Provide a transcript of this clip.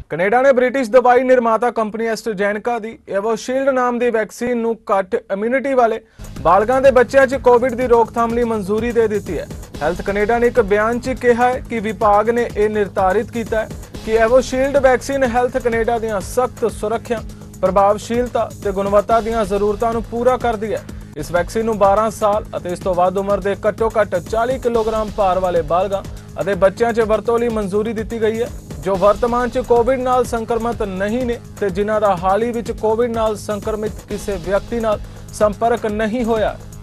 Canada ਨੇ British ਦਵਾਈ ਨਿਰਮਾਤਾ ਕੰਪਨੀ ਐਸਟ੍ਰਾਜੈਨੇਕਾ ਦੀ ਐਵੋਸ਼ੀਲਡ ਨਾਮ ਦੀ ਵੈਕਸੀਨ ਨੂੰ ਘੱਟ ਇਮਿਊਨਿਟੀ ਵਾਲੇ ਬਾਲਗਾਂ ਦੇ ਬੱਚਿਆਂ 'ਚ ਕੋਵਿਡ ਦੀ ਰੋਕਥਾਮ ਲਈ ਮਨਜ਼ੂਰੀ ਦੇ ਦਿੱਤੀ ਹੈ। ਹੈਲਥ ਕੈਨੇਡਾ ਨੇ ਇੱਕ ਬਿਆਨ 'ਚ ਕਿਹਾ ਹੈ ਕਿ ਵਿਭਾਗ ਨੇ ਇਹ ਨਿਰਧਾਰਿਤ ਕੀਤਾ ਹੈ ਕਿ ਐਵੋਸ਼ੀਲਡ ਵੈਕਸੀਨ ਹੈਲਥ ਕੈਨੇਡਾ ਦੀਆਂ ਸਖਤ ਸੁਰੱਖਿਆ, ਪ੍ਰਭਾਵਸ਼ੀਲਤਾ ਤੇ ਗੁਣਵੱਤਾ ਦੀਆਂ ਜ਼ਰੂਰਤਾਂ ਨੂੰ ਪੂਰਾ ਕਰਦੀ ਹੈ। ਇਸ ਵੈਕਸੀਨ ਨੂੰ 12 ਸਾਲ ਅਤੇ ਇਸ ਤੋਂ ਵੱਧ ਉਮਰ ਦੇ ਘੱਟੋ-ਘੱਟ 40 ਕਿਲੋਗ੍ਰਾਮ ਭਾਰ ਵਾਲੇ ਬਾਲਗਾਂ ਅਤੇ ਬੱਚਿਆਂ 'ਚ ਵਰਤੋਂ ਲਈ ਮਨਜ਼ੂਰੀ ਦਿੱਤੀ ਗਈ ਹੈ जो वर्तमान च कोविड नाल संक्रमित नहीं ने ते जिन्हां दा हाल ही विच कोविड नाल संक्रमित किसी व्यक्ति नाल संपर्क नहीं होया।